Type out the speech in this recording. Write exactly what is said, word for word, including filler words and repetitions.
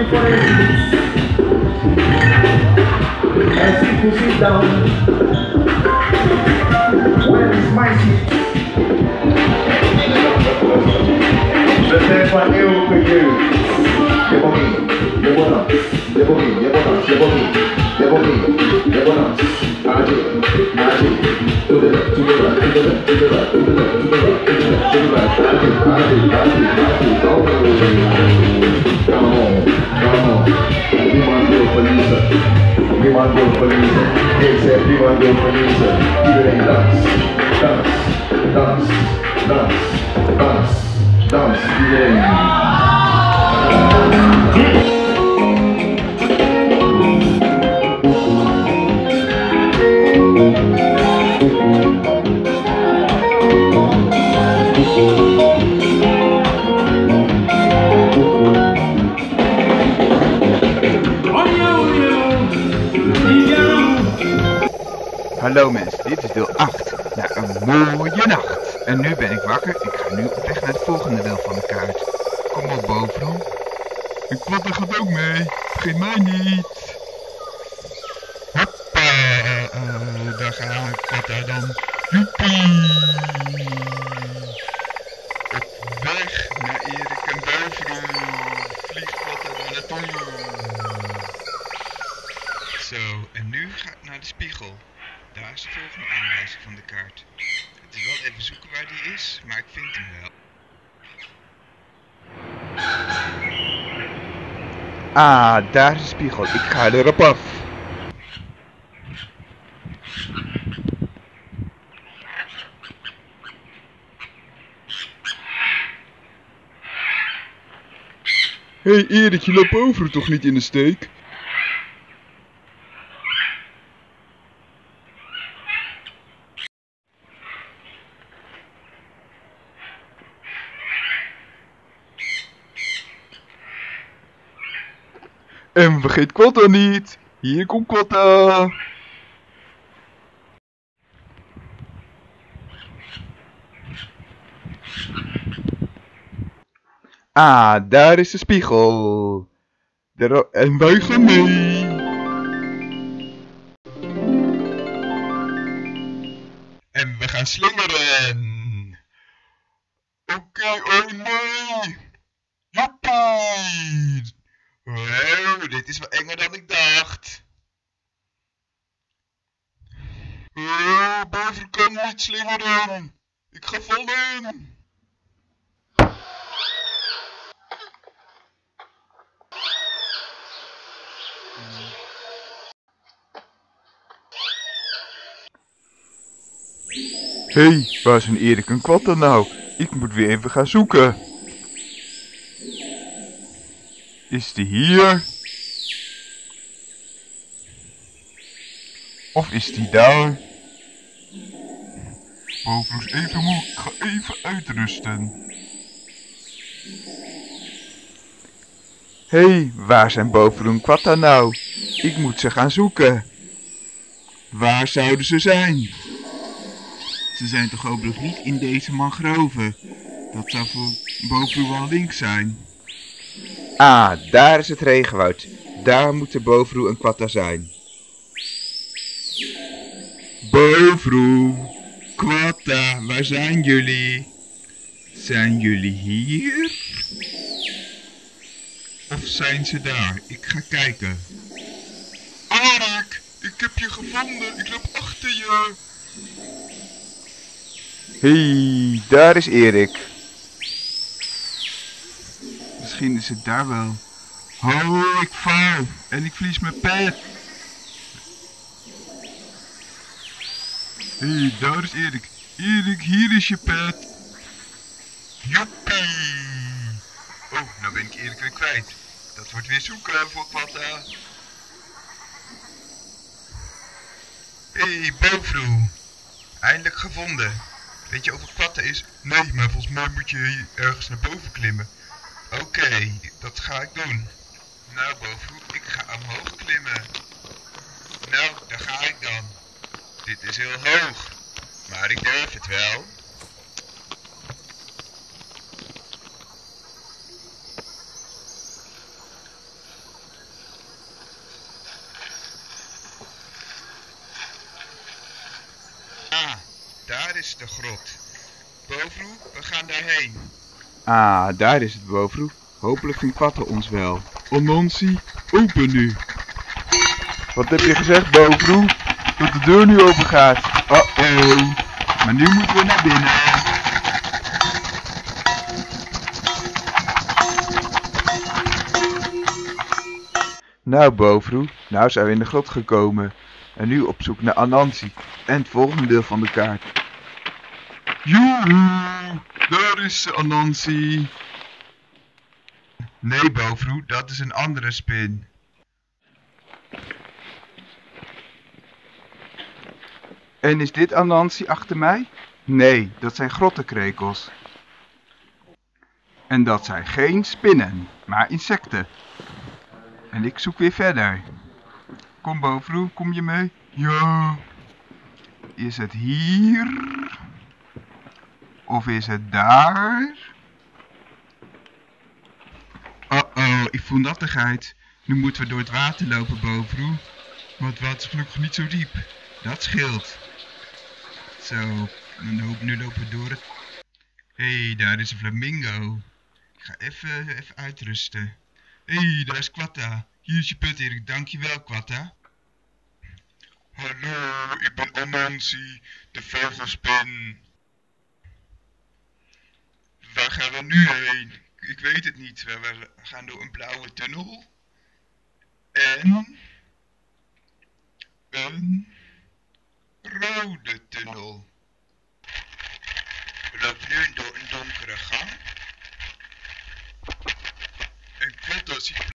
friends. As people sit down, when it's my seat. The next one eu for you. Debomi, debonas, debomi, debonas, debomi, debomi, debonas. Adi, adi, to the left, to the right, to the left, to the right, to the left, to the right, to the left, to the right. Adi, adi, adi, adi, come on, come on, come on. We want to go for Lisa. We want to go for Lisa. They said we want to go for Lisa. Give it a dance, dance, dance, dance, dance, dance. Give it a Hallo mensen, dit is deel acht. Na een mooie nacht. En nu ben ik wakker. Ik ga nu op weg naar het volgende deel van de kaart. Kom op boven. Ik Quatta gaat ook mee. Vergeet mij niet. Hoppa. Uh, daar gaat Quatta dan. Joepie. Op weg naar Erik en Bovenroe. Vliegt Quatta daar naartoe. Zo, en nu ga ik naar de spiegel. Daar is de volgende aanwijzing van de kaart. Het is wel even zoeken waar die is, maar ik vind hem wel. Ah, daar is de spiegel. Ik ga erop af. Hé hey Erik, je loopt over toch niet in de steek? En vergeet Quatta niet. Hier komt Quatta. Ah, daar is de spiegel. Daar en wij gaan mee. En we gaan slingeren. Oké, okay, oh nee. Joepie. Wow, dit is wel enger dan ik dacht. Oh, boven kan niet slingeren. Ik ga vallen. Hé, hey, waar zijn Erik en Quatta nou? Ik moet weer even gaan zoeken. Is die hier? Of is die daar? Boven is even moe, ik ga even uitrusten. Hé, hey, waar zijn Bovenroe en Quatta nou? Ik moet ze gaan zoeken. Waar zouden ze zijn? Ze zijn toch hopelijk niet in deze mangroven. Dat zou voor Bovenroe wel links zijn. Ah, daar is het regenwoud. Daar moeten Bovenroe en Quatta zijn. Bovenroe, Quatta, waar zijn jullie? Zijn jullie hier? Of zijn ze daar? Ik ga kijken. Erik, ik heb je gevonden. Ik loop achter je. Hé, hey, daar is Erik. Misschien is het daar wel. Oh, ik val. En ik verlies mijn pet. Hé, hey, daar is Erik. Erik, hier is je pet. Joepie. Oh, nou ben ik Erik weer kwijt. Dat wordt weer zoeken voor Quatta. Hé, hey, Bovenroe. Eindelijk gevonden. Weet je of het Quatta is? Nee, maar volgens mij moet je ergens naar boven klimmen. Oké, okay, dat ga ik doen. Nou, Bovenroe, ik ga omhoog klimmen. Nou, daar ga ik dan. Dit is heel hoog, maar ik durf het wel. is de grot. Bovroe, we gaan daarheen. Ah, daar is het, Bovroe. Hopelijk vindt Quatta ons wel. Anansi, open nu. Wat heb je gezegd, Bovroe? Dat de deur nu open gaat. Uh-oh. Maar nu moeten we naar binnen. Nou, Bovroe, nou zijn we in de grot gekomen. En nu op zoek naar Anansi en het volgende deel van de kaart. Joehoe, daar is ze, Anansi. Nee, Bovroe, dat is een andere spin. En is dit Anansi achter mij? Nee, dat zijn grottenkrekels. En dat zijn geen spinnen, maar insecten. En ik zoek weer verder. Kom, Bovroe, kom je mee? Ja. Is het hier? Of is het daar? Uh-oh, ik voel nattigheid. Nu moeten we door het water lopen, Bovroe. Maar het water is gelukkig niet zo diep. Dat scheelt. Zo, dan hoop, nu lopen we door het... Hé, hey, daar is een flamingo. Ik ga even, even uitrusten. Hé, hey, daar is Quatta. Hier is je put, Erik. Dankjewel, Quatta. Hallo, ik ben Anansi, de vogelspin. Waar gaan we nu heen? Ik weet het niet. We gaan door een blauwe tunnel. En... een... rode tunnel. We lopen nu door een donkere gang. En Quatta ziet